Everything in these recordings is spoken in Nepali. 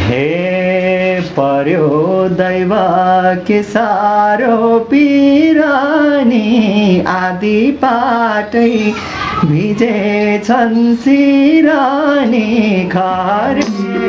हे पर्यो दैव के सारो पिरानी आदि पाटै भिजेछन् सिरानी खर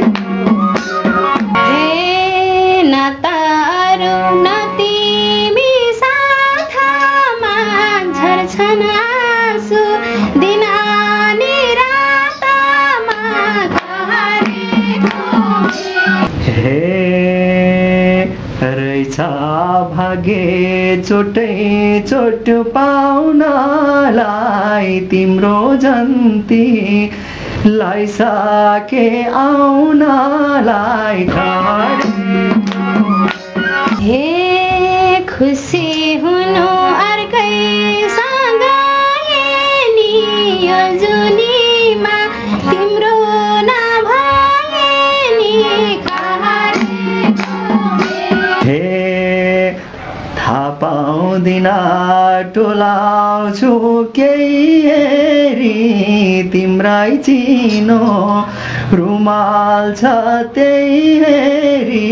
भागे चोटै चोट पाउनलाई तिम्रो जन्ती लाइसके आउनलाई हे खुसी हुनु अर्कैसँग नि यो जुनीमा तिम्रो नभए नि हे पाउँदिन टोलाउँछु केही हेरी तिम्रै चिनो रुमाल छ त्यही हेरी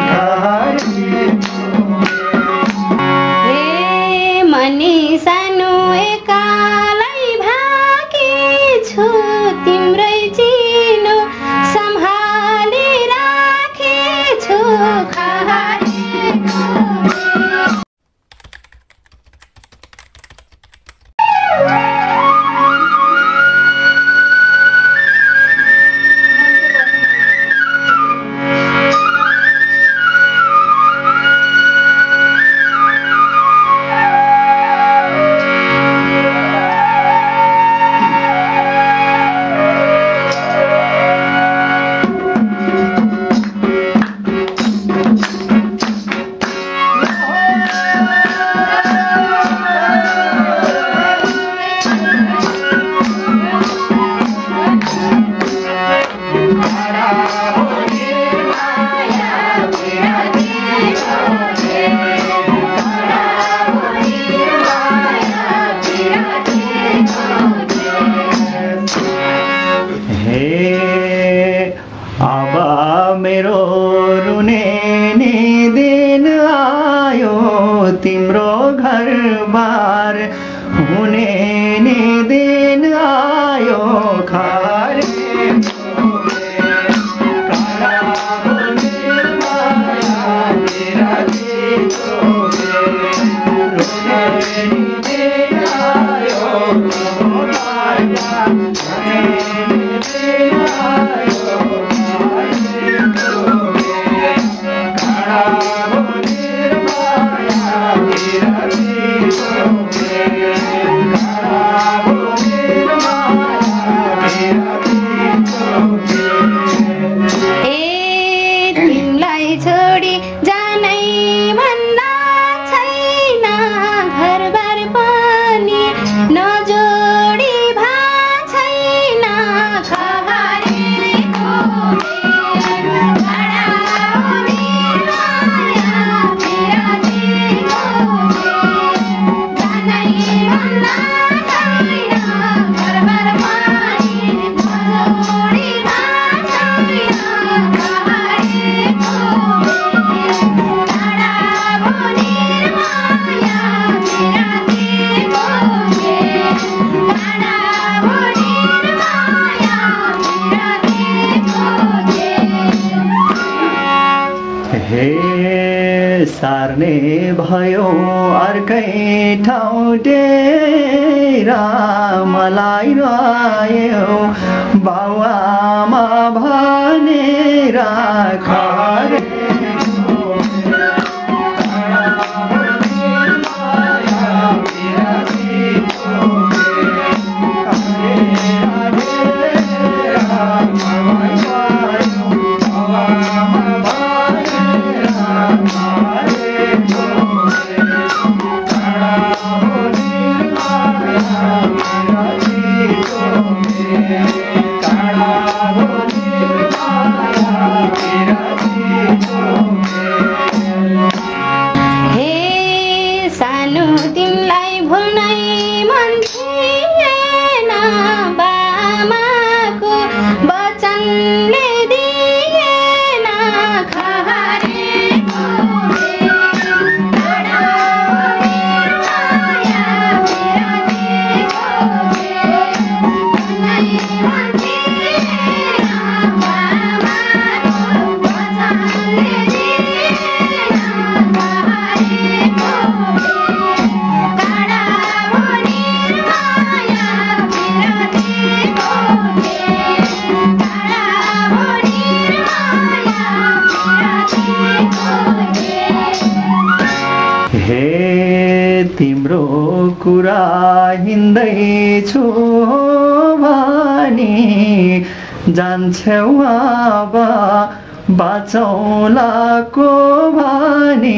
हे मनी सानो एकालै भाकेछु तिम्रै चिनो सम्हाली राखेछु तिम्रो घर बार हुने नि दिन आयो खार सार्ने भयो अर्कै ठाउँ डेरा मलाई रह्यो बाउआमा भनेर खरे तिम्रो कुरा हिँड्दैछु भने जान्छौ अब बाँचौलाको भने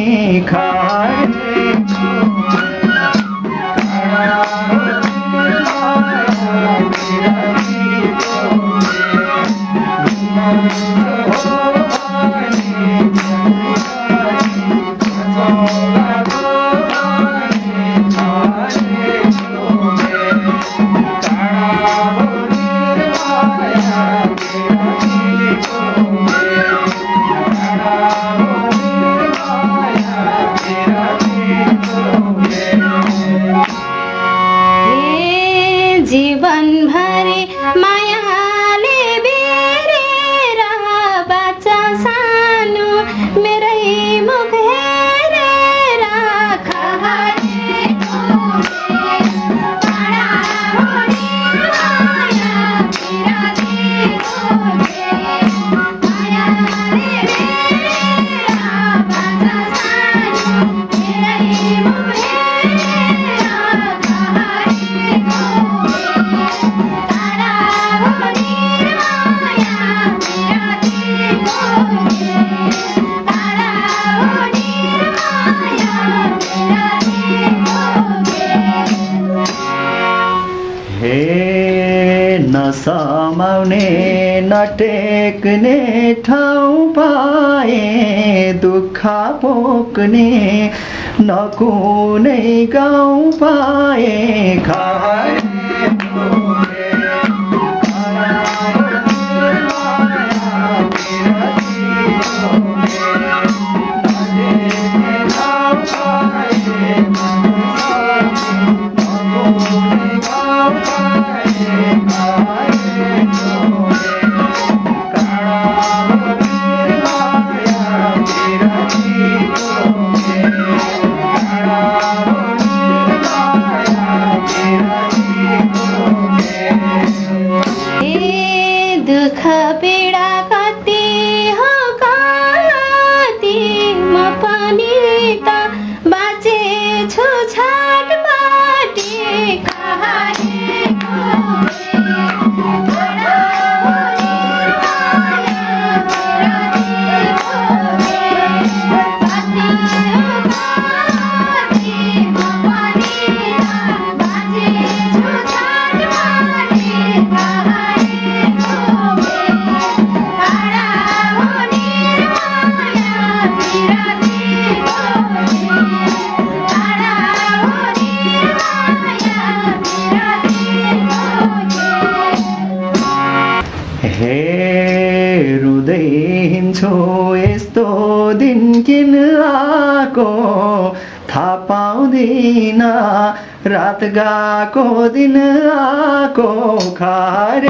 नसमाउने नटेक्ने ठाउँ पाए दुःख पोक्ने नकुनै गाउँ पाए यस्तो दिन किन आको थाहा पाउँदिन रात गएको दिन आको खारे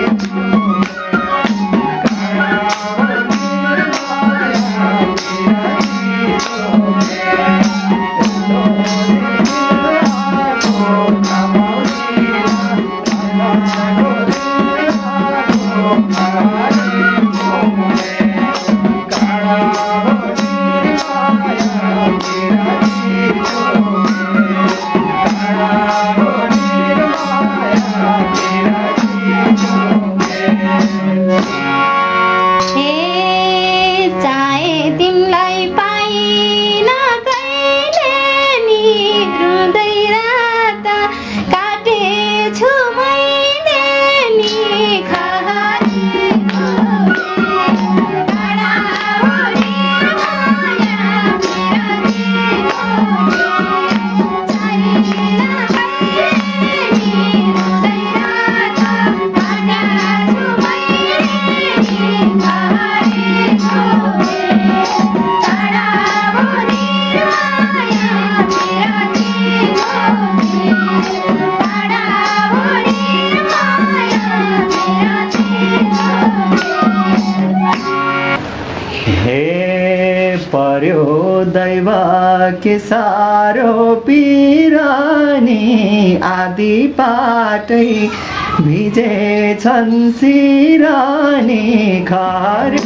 पर्यो दैव के सारो पिरानी आदि पाटै भिजेछन् सिरानी खारे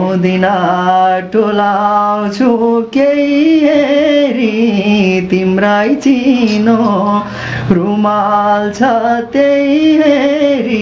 दिन टोलाउँछु केही हेरी तिम्रै चिनो रुमाल छ त्यही हेरी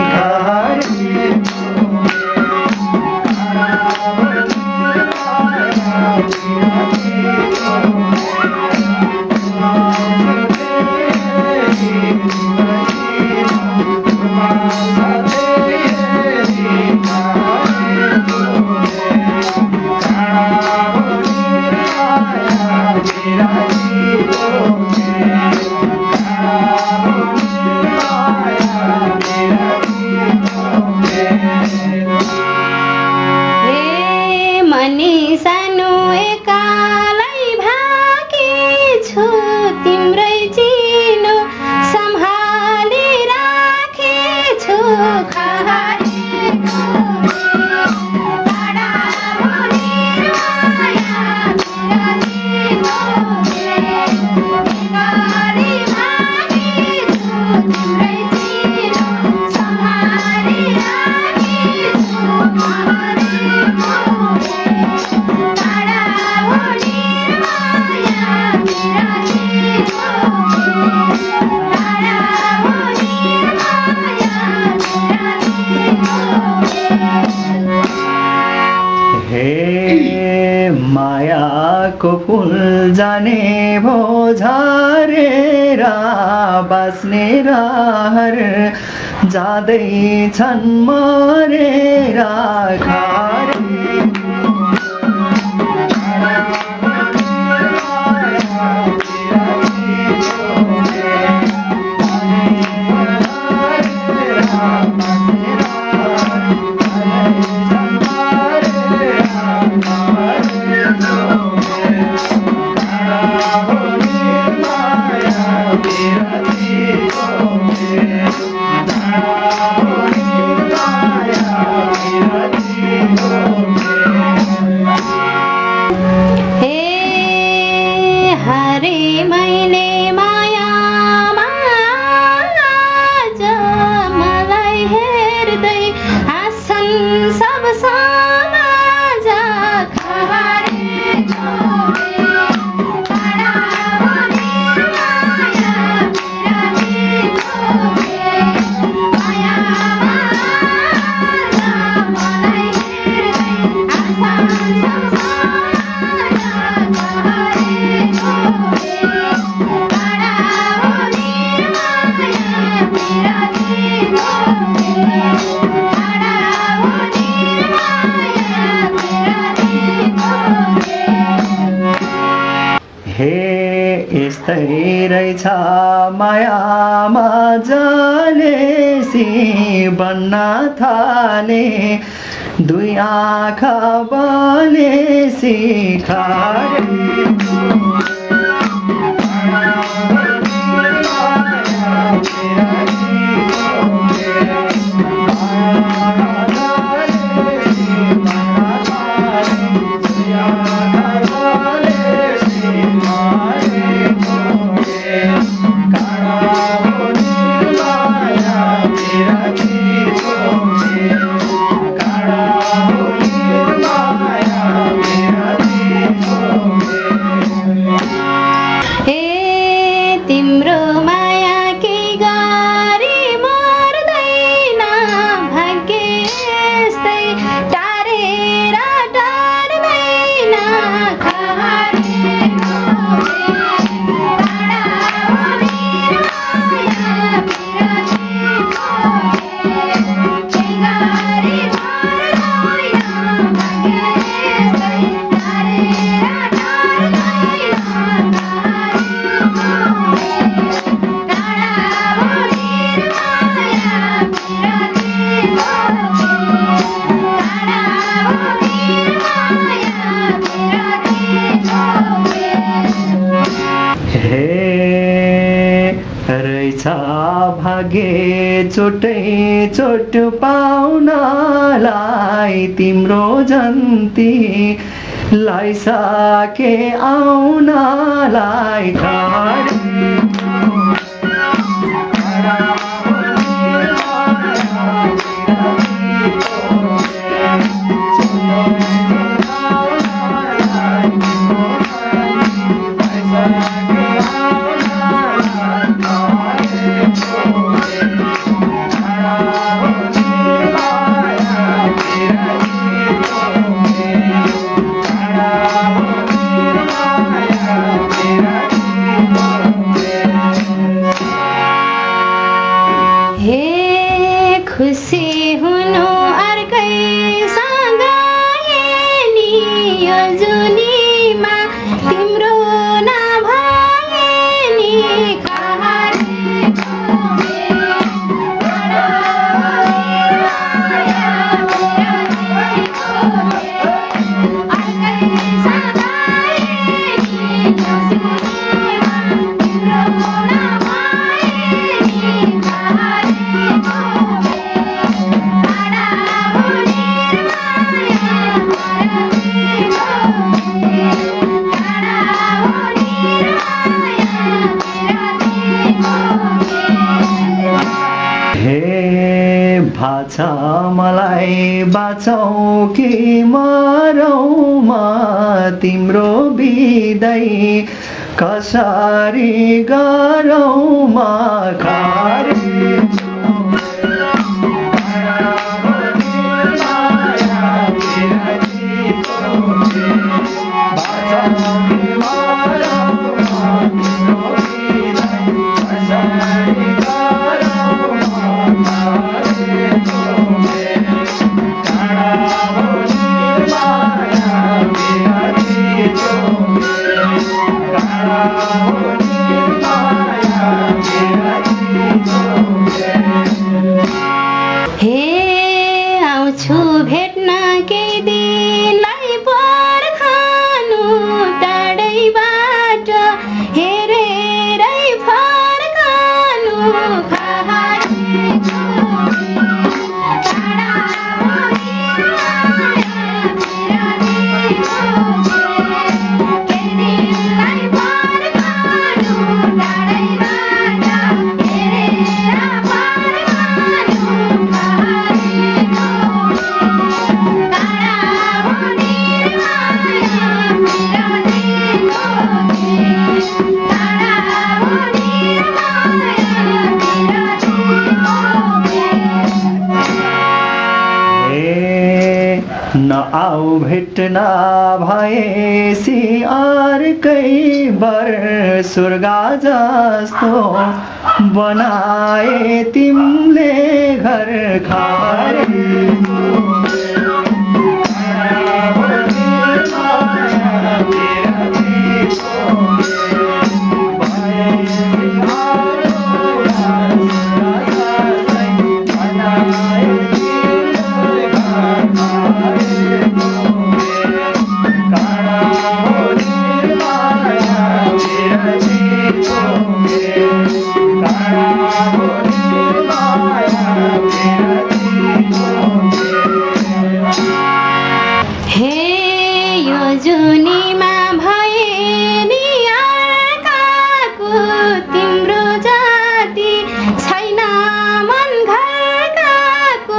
मायाको फुल जाने भो झरेर बस्ने रहर जाँदैछन् मरेर यस्तै रहेछ मायामा जलेसी बन्न थाले दुई आँखा बलेसी भागे चोटै चोट पाउनलाई तिम्रो जन्ती लाइसके आउनलाई खाड खुसी हुनु अर्कैसँग नि यो जुनीमा तिम्रो नभए नि भाषा मलाई बाँचौ कि मरौ म तिम्रो बिदाई कसरी गरौ म आउँछु भेट्न केही दिनलाई पर्खनु टाढैबाट हेरेरै फर्कनु नआऊ भेट्न भएसी अर्कै बर स्वर्ग जस्तो बनाए तिमीले घर जुनीमा भए नि अर्काको तिम्रो जाति छैन मन घरकाको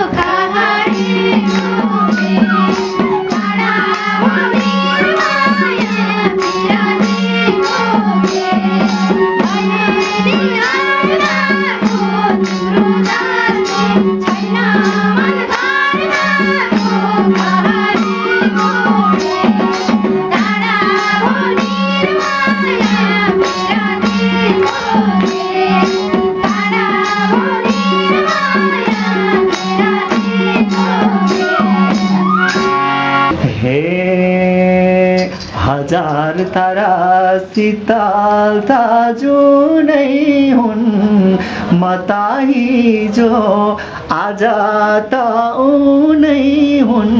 हजार तारा शीतल ताजु नै हुन् म त हिजो आज त उनै हुन्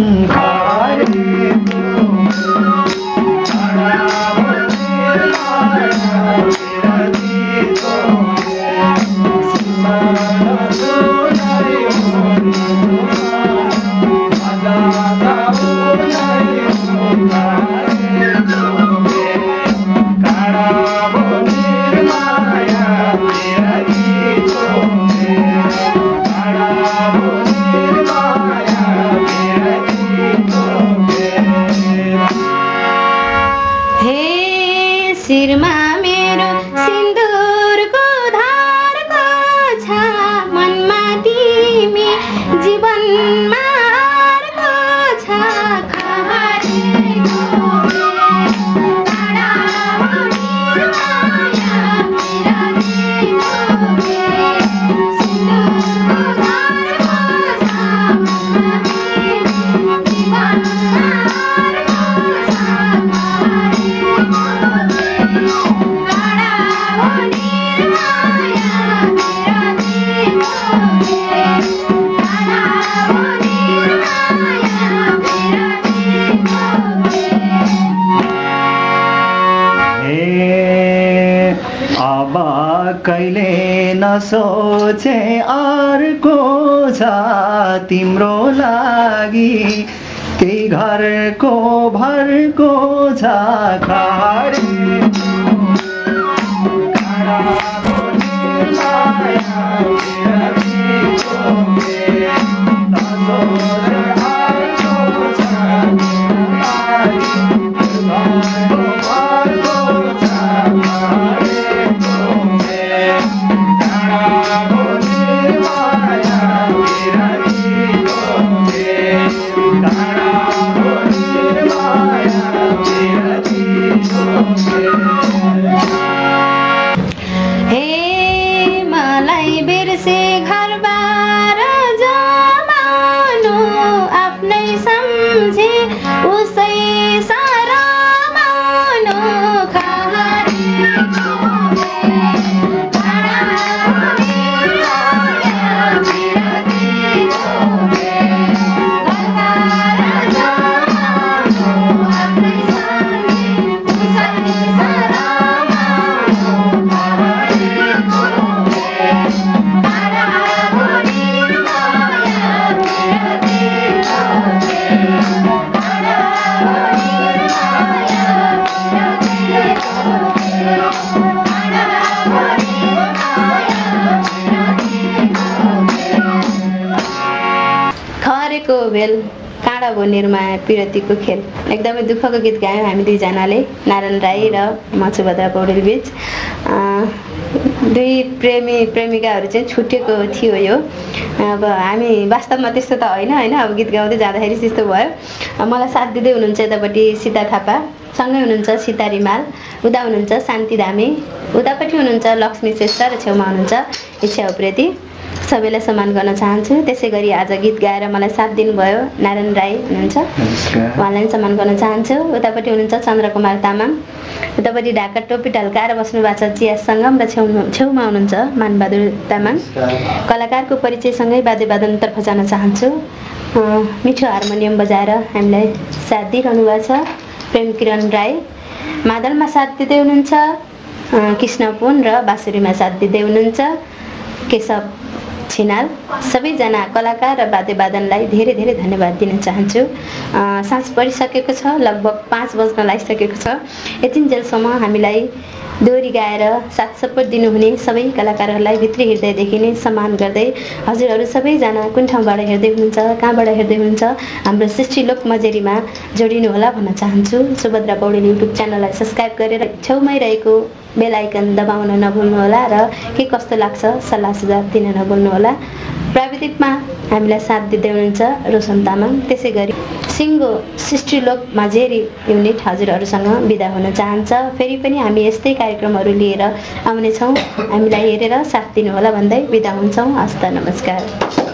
शिरमा मेरो अब कहिले नसोचे अर्को छ तिम्रो लागि त्यही घरको भरको छ खाडी भेल काँडा भोनेरमा पिरतीको खेल एकदमै दुःखको गीत गायौँ हामी दुईजनाले नारायण राई र म सुभद्रा पौडेल बीच दुई प्रेमी प्रेमिकाहरू चाहिँ छुटेको थियो यो अब हामी वास्तवमा त्यस्तो त होइन अब गीत गाउँदै जाँदाखेरि त्यस्तो भयो मलाई साथ दिँदै हुनुहुन्छ यतापट्टि सीता थापा सँगै हुनुहुन्छ सीता रिमाल उता हुनुहुन्छ शान्ति धामी उतापट्टि हुनुहुन्छ लक्ष्मी श्रेष्ठ र छेउमा हुनुहुन्छ इच्छा उप्रेती सबैलाई सम्मान गर्न चाहन्छु त्यसै गरी आज गीत गाएर मलाई साथ दिनुभयो नारायण राई हुनुहुन्छ उहाँलाई सम्मान गर्न चाहन्छु उतापट्टि हुनुहुन्छ चन्द्रकुमार तामाङ उतापट्टि ढाका टोपी ढल्काएर बस्नु भएको छ चिया सङ्गम र छेउमा हुनुहुन्छ मानबहादुर तामाङ कलाकारको परिचयसँगै वाद्यवादनतर्फ जान चाहन्छु मिठो हार्मोनियम बजाएर हामीलाई साथ दिइरहनु भएको छ प्रेम किरण राई मादलमा साथ दिँदै हुनुहुन्छ कृष्ण पुन र बाँसुरीमा साथ दिँदै हुनुहुन्छ केशव छिनाल सबैजना कलाकार र वाद्यवादनलाई धेरै धेरै धन्यवाद दिन चाहन्छु साँझ परिसकेको छ लगभग 5 बज्न लागिसकेको छ यतिन्जेलसम्म हामीलाई दोहोरी गाएर साथ सपोर्ट दिनुहुने सबै कलाकारहरूलाई भित्री हृदयदेखि नै सम्मान गर्दै हजुरहरू सबैजना कुन ठाउँबाट हेर्दै हुनुहुन्छ कहाँबाट हेर्दै हुनुहुन्छ हाम्रो सृष्टिलोक मजेरीमा जोडिनु होला भन्न चाहन्छु सुभद्रा पौडेल युट्युब च्यानललाई सब्स्क्राइब गरेर छेउमै रहेको बेल आइकन दबाउन नभुल्नुहोला र के कस्तो लाग्छ सल्लाह सुझाव दिन नभुल्नुहोला प्राविधिकमा हामीलाई साथ दिँदै हुनुहुन्छ रोशन तामाङ त्यसै गरी सिङ्गो सृष्टिलोक माझेरी युनिट हजुरहरूसँग बिदा हुन चाहन्छ फेरि पनि हामी यस्तै कार्यक्रमहरू लिएर आउनेछौँ हामीलाई हेरेर साथ दिनुहोला भन्दै बिदा हुन्छौँ हस्त नमस्कार